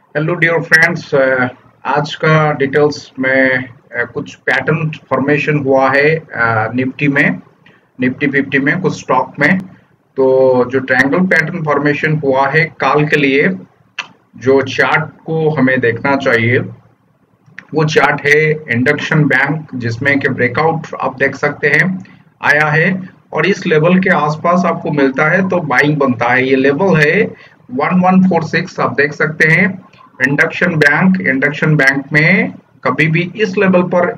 Hello dear friends. आज का details में कुछ पैटर्न फॉर्मेशन हुआ है निफ्टी में, निफ्टी 50 में, कुछ स्टॉक में। तो जो ट्रायंगल पैटर्न फॉर्मेशन हुआ है काल के लिए, जो चार्ट को हमें देखना चाहिए वो चार्ट है इंडक्शन बैंक, जिसमें कि ब्रेकआउट आप देख सकते हैं आया है और इस लेवल के आसपास आपको मिलता है तो बाइंग बनता है। ये लेवल है 1146, आप देख सकते हैं। इंडक्शन बैंक में कभी भी इस लेवल पर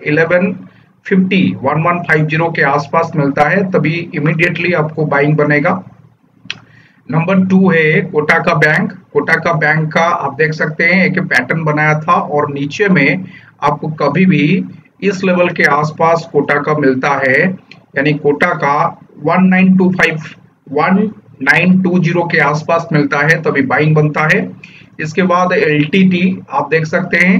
1150 के आसपास मिलता है तभी इमीडिएटली आपको बाइंग बनेगा। नंबर 2 है कोटा का बैंक का आप देख सकते हैं एक पैटर्न बनाया था और नीचे में आपको कभी भी इस लेवल के आसपास कोटा का मिलता है, यानी कोटा का 1920 के आसपास मिलता है तभी बाइंग बनता है। इसके बाद एलटीटी आप देख सकते हैं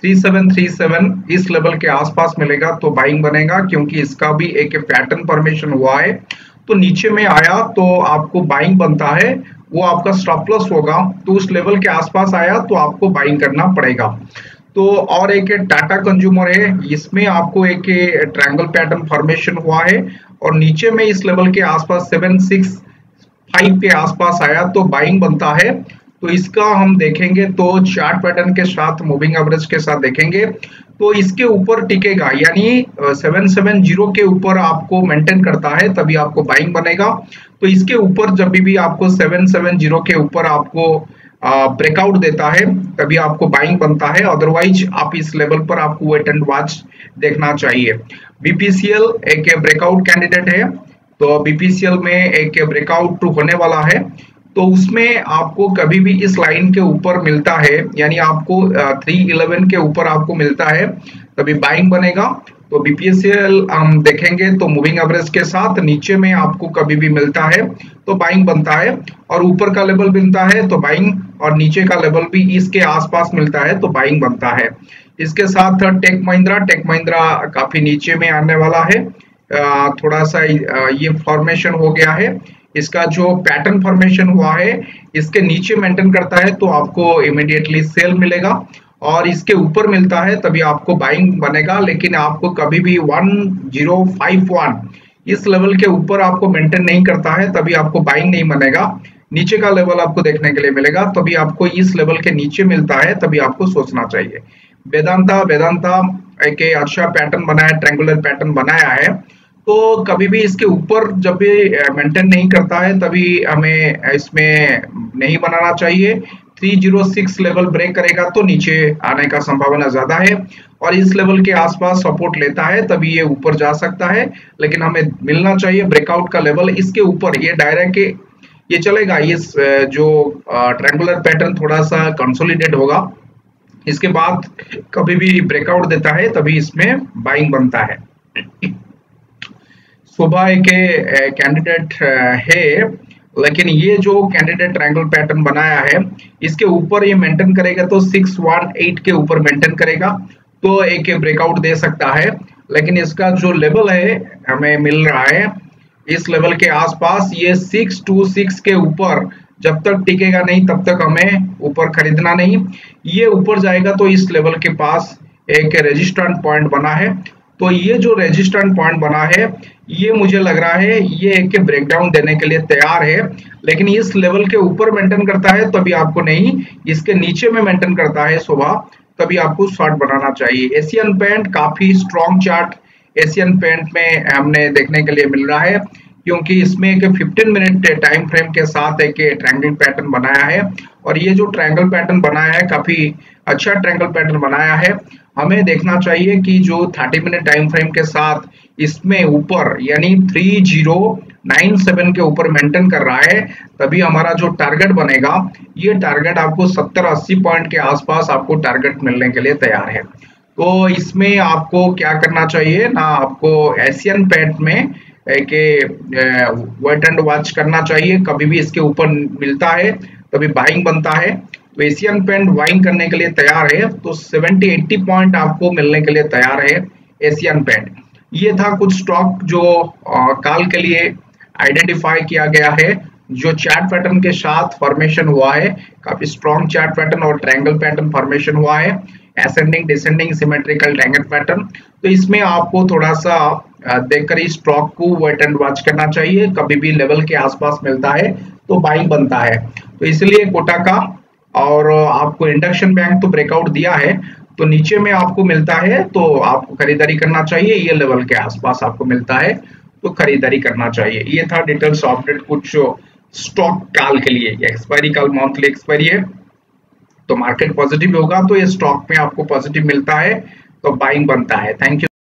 3737 इस लेवल के आसपास मिलेगा तो बाइंग बनेगा, क्योंकि इसका भी एक पैटर्न फॉर्मेशन हुआ है तो नीचे में आया तो आपको बाइंग बनता है। वो आपका स्टॉप लॉस होगा तो उस लेवल के आसपास आया तो आपको बाइंग करना पड़ेगा। तो और एक टाटा कंज्यूमर है, इसमें आपको एक ट्रायंगल पैटर्न फॉर्मेशन हुआ है और नीचे में इस लेवल के आसपास 765 के आसपास आया तो बाइंग बनता है। तो इसका हम देखेंगे तो चार्ट पैटर्न के साथ, मूविंग एवरेज के साथ देखेंगे तो इसके ऊपर टिकेगा, यानी 770 के ऊपर आपको मेंटेन करता है तभी आपको बाइंग बनेगा। तो इसके ऊपर जब भी आपको 770 के ऊपर आपको ब्रेकआउट देता है तभी आपको बाइंग बनता है, अदरवाइज आप इस लेवल पर आपको वेट एंड वॉच देखना चाहिए। बीपीसीएल एक ब्रेकआउट कैंडिडेट है, तो बीपीसीएल में एक ब्रेकआउट होने वाला है तो उसमें आपको कभी भी इस लाइन के ऊपर मिलता है, यानी आपको 311 के ऊपर आपको मिलता है तभी बाइंग बनेगा। तो बीपीसीएल हम देखेंगे तो मूविंग एवरेज के साथ नीचे में आपको कभी भी मिलता है तो बाइंग बनता है और ऊपर का लेवल मिलता है तो बाइंग, और नीचे का लेवल भी इसके आसपास मिलता है तो बाइंग बनता है। इसके साथ टेक महिंद्रा काफी नीचे में आने वाला है, थोड़ा सा ये फॉर्मेशन हो गया है। इसका जो पैटर्न फॉर्मेशन हुआ है इसके नीचे मेंटेन करता है तो आपको इमीडिएटली सेल मिलेगा और इसके ऊपर मिलता है तभी आपको बाइंग बनेगा। लेकिन आपको कभी भी 1051 इस लेवल के ऊपर आपको मेंटेन नहीं करता है तभी आपको बाइंग नहीं बनेगा। नीचे का लेवल आपको देखने के लिए मिलेगा तभी आपको इस लेवल के नीचे मिलता है तभी आपको सोचना चाहिए। वेदांता एक अच्छा पैटर्न बनाया, ट्रायंगुलर पैटर्न बनाया है तो कभी भी इसके ऊपर जब भी मेंटेन नहीं करता है तभी हमें इसमें नहीं बनाना चाहिए। 306 लेवल ब्रेक करेगा तो नीचे आने का संभावना ज्यादा है और इस लेवल के आसपास सपोर्ट लेता है तभी ये ऊपर जा सकता है, लेकिन हमें मिलना चाहिए ब्रेकआउट का लेवल इसके ऊपर। ये डायरेक्ट ये चलेगा, ये जो ट्रायंगुलर पैटर्न थोड़ा सा कंसोलिडेट होगा, इसके बाद कभी भी ब्रेकआउट देता है तभी इसमें बाइंग बनता है। सुबह के कैंडिडेट है, लेकिन ये जो कैंडिडेट ट्रायंगल पैटर्न बनाया है इसके ऊपर ये मेंटेन करेगा तो 618 के ऊपर मेंटेन करेगा तो एक ब्रेकआउट दे सकता है। लेकिन इसका जो लेवल है हमें मिल रहा है इस लेवल के आसपास, ये 626 के ऊपर जब तक टिकेगा नहीं तब तक हमें ऊपर खरीदना नहीं। ये ऊपर जाएगा तो इस लेवल के पास एक रेजिस्टेंस पॉइंट बना है, तो ये जो रेजिस्टेंस पॉइंट बना है ये मुझे लग रहा है ये एक ब्रेकडाउन देने के लिए तैयार है, लेकिन इस लेवल के ऊपर मेंटेन करता है तभी आपको नहीं, इसके नीचे में मेंटेन करता है सुबह तभी आपको शॉर्ट बनाना चाहिए। एशियन पेंट काफी स्ट्रॉन्ग चार्ट एशियन पेंट में हमने देखने के लिए मिल रहा है, क्योंकि इसमें एक 15 मिनट टाइम फ्रेम के साथ एक ट्रायंगल पैटर्न बनाया है और ये जो ट्रायंगल पैटर्न बनाया है काफी अच्छा ट्रायंगल पैटर्न बनाया है। हमें देखना चाहिए कि जो 30 मिनट टाइम फ्रेम के साथ इसमें ऊपर यानी 3097 के ऊपर मेंटेन कर रहा है तभी हमारा जो टारगेट बनेगा ये टारगेट आपको 70-80 पॉइंट के आसपास आपको टारगेट मिलने के लिए तैयार है। तो इसमें आपको क्या करना चाहिए ना, आपको एशियन पेंट में एक वेट एंड वॉच करना चाहिए, कभी भी इसके ऊपर मिलता है तभी बाइंग बनता है। तो एशियन पेंट बाइंग करने के लिए तैयार है तो 70-80 पॉइंट आपको मिलने के लिए तैयार है एशियन पेंट। ये था कुछ स्टॉक जो काल के लिए आइडेंटिफाई किया गया है। जो चार्ट पैटर्न के साथ फॉर्मेशन हुआ है, काफी स्ट्रॉन्ग चार्ट पैटर्न और ट्रायंगल पैटर्न फॉर्मेशन हुआ है, ascending descending symmetrical triangle pattern. तो इसमें आपको थोड़ा सा देखकर इस स्टॉक को वेट एंड वॉच करना चाहिए। कभी भी लेवल के आसपास मिलता है तो बाइंग बनता है। तो इसलिए कोटा का और आपको इंडक्शन बैंक तो ब्रेकआउट दिया है, तो नीचे में आपको मिलता है तो आपको खरीदारी करना चाहिए। ये लेवल के आसपास आपको मिलता है तो खरीदारी करना चाहिए। ये था डिटेल्स अपडेट कुछ स्टॉक काल के लिए। ये एक्सपायरी काल मंथली एक्सपायरी है, तो मार्केट पॉजिटिव होगा तो ये स्टॉक में आपको पॉजिटिव मिलता है तो बाइंग बनता है। Thank you.